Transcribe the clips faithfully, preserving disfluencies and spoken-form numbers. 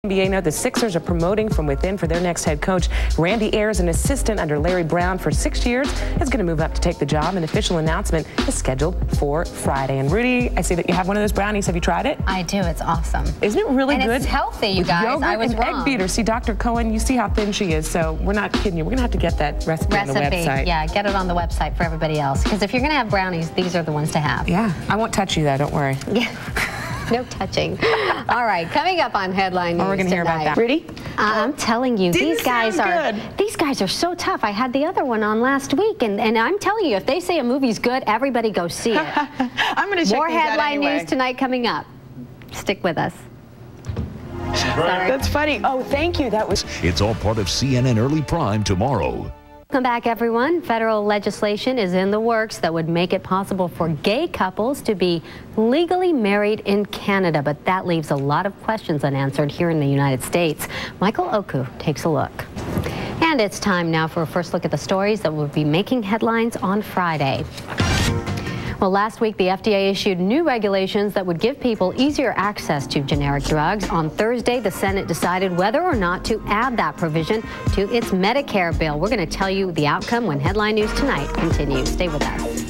N B A note the Sixers are promoting from within for their next head coach. Randy Ayers, an assistant under Larry Brown for six years, is going to move up to take the job. An official announcement is scheduled for Friday. And Rudy, I see that you have one of those brownies. Have you tried it? I do. It's awesome. Isn't it really and good? And it's healthy, you With guys. Yogurt I was and wrong. Egg beater. See, Doctor Cohen, you see how thin she is. So we're not kidding you. We're going to have to get that recipe, recipe on the website. Yeah, get it on the website for everybody else. Because if you're going to have brownies, these are the ones to have. Yeah. I won't touch you, though. Don't worry. Yeah. No touching. All right, coming up on Headline News Oh, we're going to hear about that. Rudy? Uh, I'm telling you, Didn't these guys are good. these guys are so tough. I had the other one on last week, and, and I'm telling you, if they say a movie's good, everybody go see it. I'm going to check More these out Headline anyway. News tonight coming up. Stick with us. Sorry. That's funny. Oh, thank you. That was... It's all part of C N N Early Prime tomorrow. Welcome back, everyone. Federal legislation is in the works that would make it possible for gay couples to be legally married in Canada, but that leaves a lot of questions unanswered here in the United States. Michael Oku takes a look. And it's time now for a first look at the stories that will be making headlines on Friday. Well, last week, the F D A issued new regulations that would give people easier access to generic drugs. On Thursday, the Senate decided whether or not to add that provision to its Medicare bill. We're going to tell you the outcome when Headline News Tonight continues. Stay with us.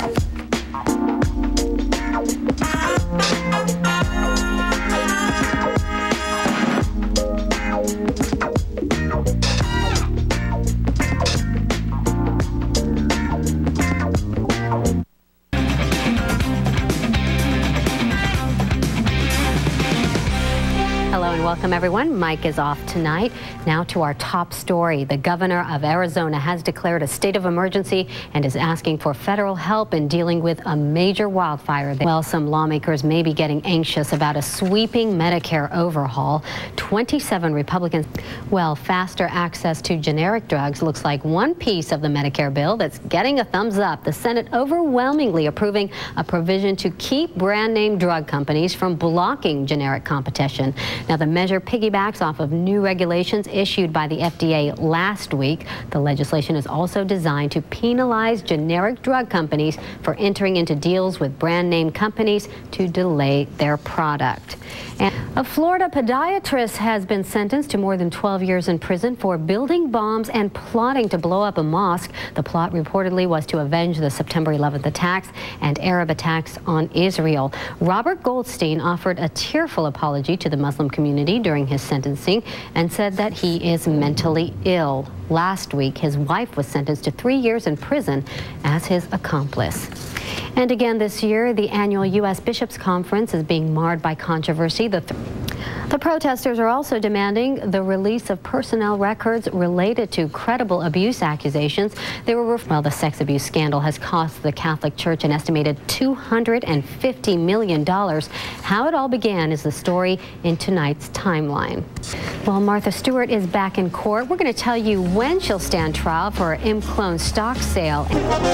Welcome, everyone. Mike is off tonight. Now to our top story. The governor of Arizona has declared a state of emergency and is asking for federal help in dealing with a major wildfire. Well, some lawmakers may be getting anxious about a sweeping Medicare overhaul. twenty-seven Republicans. Well, faster access to generic drugs looks like one piece of the Medicare bill that's getting a thumbs up. The Senate overwhelmingly approving a provision to keep brand name drug companies from blocking generic competition. Now, the measure piggybacks off of new regulations issued by the F D A last week. The legislation is also designed to penalize generic drug companies for entering into deals with brand name companies to delay their product. And a Florida podiatrist has been sentenced to more than twelve years in prison for building bombs and plotting to blow up a mosque. The plot reportedly was to avenge the September eleventh attacks and Arab attacks on Israel. Robert Goldstein offered a tearful apology to the Muslim community during his sentencing and said that he is mentally ill. Last week, his wife was sentenced to three years in prison as his accomplice. And again this year, the annual U S Bishops' Conference is being marred by controversy. The, th the protesters are also demanding the release of personnel records related to credible abuse accusations. They were, well, the sex abuse scandal has cost the Catholic Church an estimated two hundred fifty million dollars. How it all began is the story in tonight's timeline. Well, Martha Stewart is back in court. We're going to tell you when she'll stand trial for her ImClone stock sale.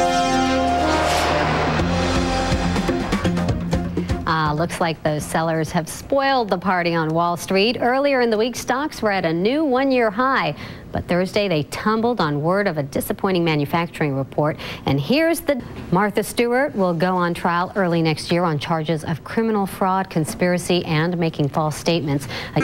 Uh, looks like those sellers have spoiled the party on Wall Street. Earlier in the week, stocks were at a new one-year high. But Thursday, they tumbled on word of a disappointing manufacturing report. And here's the... Martha Stewart will go on trial early next year on charges of criminal fraud, conspiracy, and making false statements.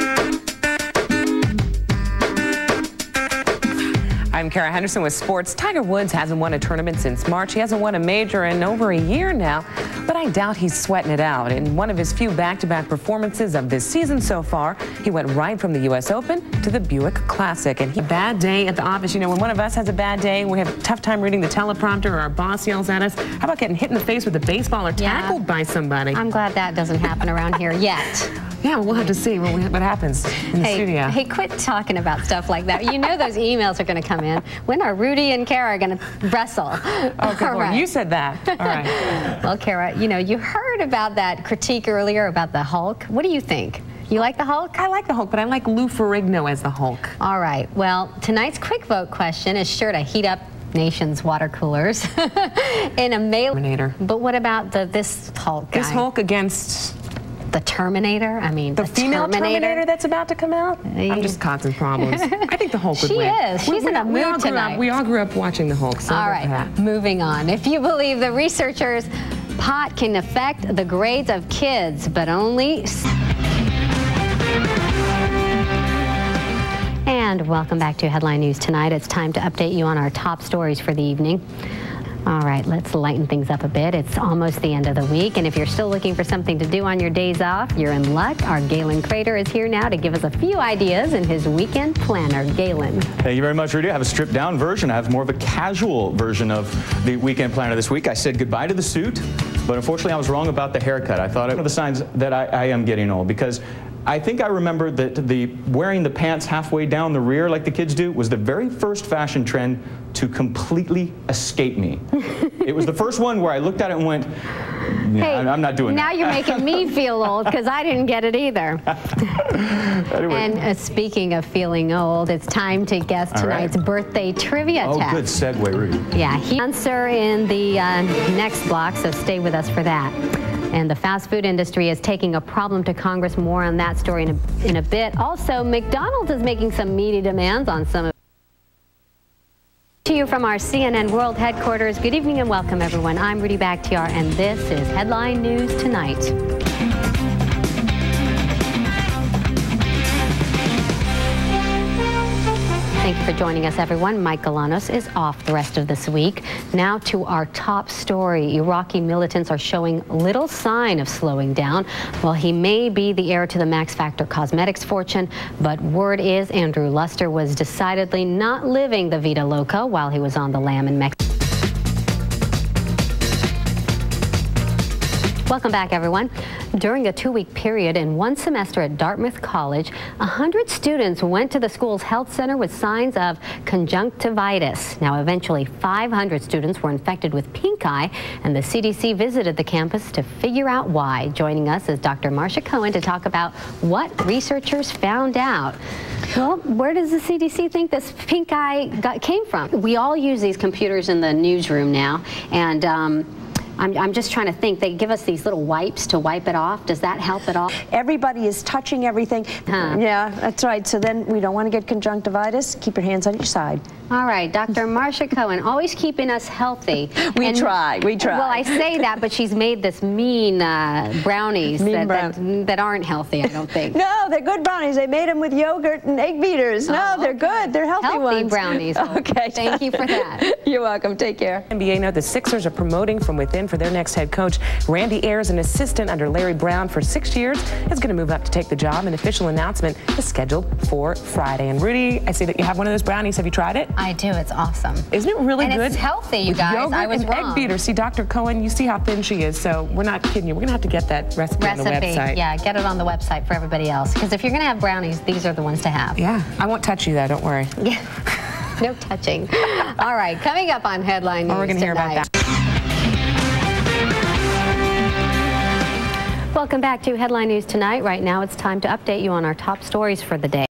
I'm Kara Henderson with sports. Tiger Woods hasn't won a tournament since March. He hasn't won a major in over a year now, but I doubt he's sweating it out. In one of his few back-to-back performances of this season so far, he went right from the U S Open to the Buick Classic. And he had a bad day at the office. You know, when one of us has a bad day, we have a tough time reading the teleprompter or our boss yells at us. How about getting hit in the face with a baseball or tackled yeah. by somebody? I'm glad that doesn't happen around here yet. Yeah, we'll have to see what, what happens in the hey, studio. Hey, quit talking about stuff like that. You know those emails are going to come in. When are Rudy and Kara going to wrestle? Oh, good Lord. Right. You said that. All right. Well, Kara, you know, you heard about that critique earlier about the Hulk. What do you think? You like the Hulk? I like the Hulk, but I like Lou Ferrigno as the Hulk. All right. Well, tonight's quick vote question is sure to heat up nation's water coolers in a mail. Terminator. But what about the this Hulk guy? This Hulk against... The Terminator? I mean, the, the female Terminator? Terminator that's about to come out? I'm just causing problems. I think the Hulk would she win. She is. She's we, in a mood we all tonight. Up, we all grew up watching the Hulk. So all right, moving on. If you believe the researchers, pot can affect the grades of kids, but only... And welcome back to Headline News Tonight. It's time to update you on our top stories for the evening. All right, let's lighten things up a bit. It's almost the end of the week, and if you're still looking for something to do on your days off, you're in luck. Our Galen Crater is here now to give us a few ideas in his weekend planner. Galen. Thank you very much, Rudy. I have a stripped down version. I have more of a casual version of the weekend planner this week. I said goodbye to the suit, but unfortunately I was wrong about the haircut. I thought it was one of the signs that I, I am getting old, because I think I remember that the wearing the pants halfway down the rear like the kids do was the very first fashion trend to completely escape me. It was the first one where I looked at it and went, yeah, hey, I'm not doing now that. You're making me feel old, because I didn't get it either. Anyway. And uh, speaking of feeling old, it's time to guess tonight's right. birthday trivia oh, test. Oh, good segue, Rudy. Yeah, he answer in the uh, next block, so stay with us for that. And the fast food industry is taking a problem to Congress. More on that story in a, in a bit. Also, McDonald's is making some meaty demands on some of To you from our C N N World Headquarters. Good evening and welcome, everyone. I'm Rudy Bakhtiar, and this is Headline News Tonight. Thank you for joining us, everyone. Mike Galanos is off the rest of this week. Now to our top story. Iraqi militants are showing little sign of slowing down. Well, he may be the heir to the Max Factor Cosmetics fortune, but word is Andrew Luster was decidedly not living the Vida Loca while he was on the lam in Mexico. Welcome back, everyone. During a two-week period in one semester at Dartmouth College, one hundred students went to the school's health center with signs of conjunctivitis. Now, eventually, five hundred students were infected with pink eye, and the C D C visited the campus to figure out why. Joining us is Doctor Marcia Cohen to talk about what researchers found out. Well, where does the C D C think this pink eye got, came from? We all use these computers in the newsroom now, and um, I'm, I'm just trying to think. They give us these little wipes to wipe it off. Does that help at all? Everybody is touching everything. Huh. Yeah, that's right. So then we don't want to get conjunctivitis. Keep your hands on your side. All right, Doctor Marcia Cohen, always keeping us healthy. We and, try, we try. Well, I say that, but she's made this mean uh, brownies mean that, brown. that, that aren't healthy, I don't think. No, they're good brownies. They made them with yogurt and egg beaters. No, oh, they're okay. good. They're healthy, healthy ones. Healthy brownies. Okay. Thank you for that. You're welcome. Take care. N B A note the Sixers are promoting from within for their next head coach. Randy Ayers, an assistant under Larry Brown for six years, is going to move up to take the job. An official announcement is scheduled for Friday. And Rudy, I see that you have one of those brownies. Have you tried it? I do. It's awesome. Isn't it really and good? It's healthy, you With guys. Yogurt I was and wrong. egg beater. See, Doctor Cohen, you see how thin she is. So we're not kidding you. We're going to have to get that recipe, Recipe, on the website. yeah, get it on the website for everybody else. Because if you're going to have brownies, these are the ones to have. Yeah, I won't touch you though. Don't worry. Yeah. No touching. All right, coming up on Headline News Oh, we're going to hear about that. Welcome back to Headline News Tonight. Right now, it's time to update you on our top stories for the day.